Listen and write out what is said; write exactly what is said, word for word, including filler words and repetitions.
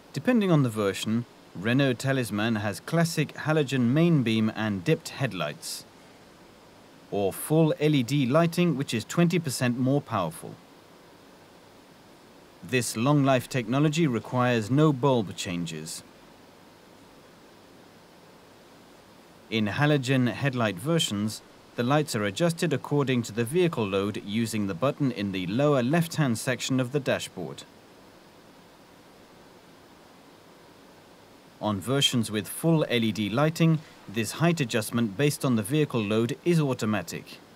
Depending on the version, Renault Talisman has classic halogen main beam and dipped headlights, or full L E D lighting, which is twenty percent more powerful. This long-life technology requires no bulb changes. In halogen headlight versions, the lights are adjusted according to the vehicle load using the button in the lower left-hand section of the dashboard. On versions with full L E D lighting, this height adjustment based on the vehicle load is automatic.